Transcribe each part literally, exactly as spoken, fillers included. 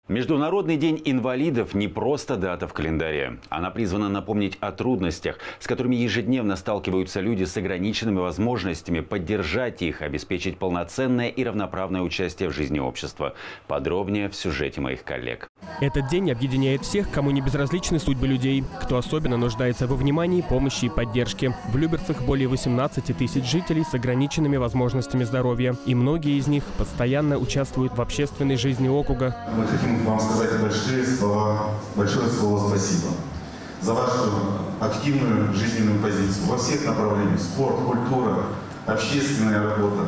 Международный день инвалидов не просто дата в календаре. Она призвана напомнить о трудностях, с которыми ежедневно сталкиваются люди с ограниченными возможностями, поддержать их, обеспечить полноценное и равноправное участие в жизни общества. Подробнее в сюжете моих коллег. Этот день объединяет всех, кому не безразличны судьбы людей, кто особенно нуждается во внимании, помощи и поддержке. В Люберцах более восемнадцати тысяч жителей с ограниченными возможностями здоровья. И многие из них постоянно участвуют в общественной жизни округа. Мы хотим вам сказать большие слова, большое слово спасибо за вашу активную жизненную позицию во всех направлениях. Спорт, культура, общественная работа.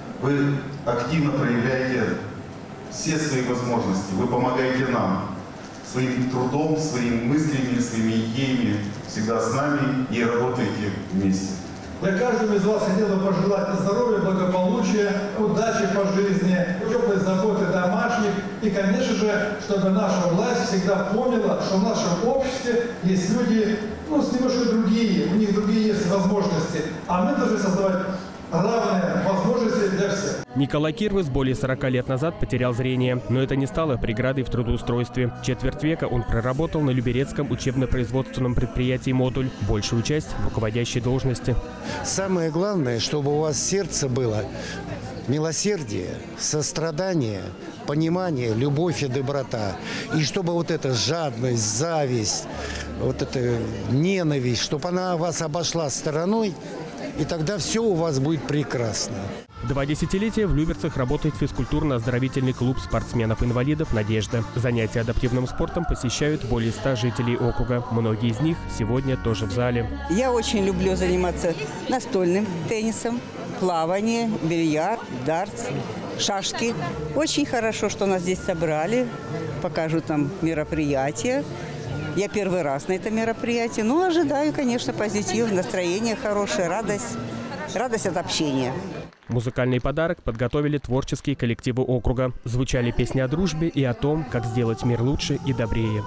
Вы активно проявляете все свои возможности. Вы помогаете нам своим трудом, своими мыслями, своими идеями, всегда с нами и работаете вместе. Я каждому из вас хотел бы пожелать здоровья, благополучия, удачи по жизни, теплой заботы домашних. И, конечно же, чтобы наша власть всегда помнила, что в нашем обществе есть люди, ну, с немножко другие, у них другие есть возможности. А мы должны создавать равные возможности для всех. Николай Кирвас более сорока лет назад потерял зрение, но это не стало преградой в трудоустройстве. Четверть века он проработал на Люберецком учебно-производственном предприятии «Модуль», большую часть в руководящей должности. Самое главное, чтобы у вас сердце было милосердие, сострадание, понимание, любовь и доброта. И чтобы вот эта жадность, зависть, вот эта ненависть, чтобы она вас обошла стороной, и тогда все у вас будет прекрасно. Два десятилетия в Люберцах работает физкультурно-оздоровительный клуб спортсменов-инвалидов «Надежда». Занятия адаптивным спортом посещают более ста жителей округа. Многие из них сегодня тоже в зале. Я очень люблю заниматься настольным теннисом, плавание, бильярд, дартс, шашки. Очень хорошо, что нас здесь собрали, покажут нам мероприятия. Я первый раз на это мероприятие, но ожидаю, конечно, позитив, настроение хорошее, радость, радость от общения. Музыкальный подарок подготовили творческие коллективы округа. Звучали песни о дружбе и о том, как сделать мир лучше и добрее.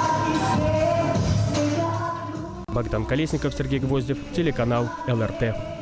Богдан Колесников, Сергей Гвоздев, телеканал эл эр тэ.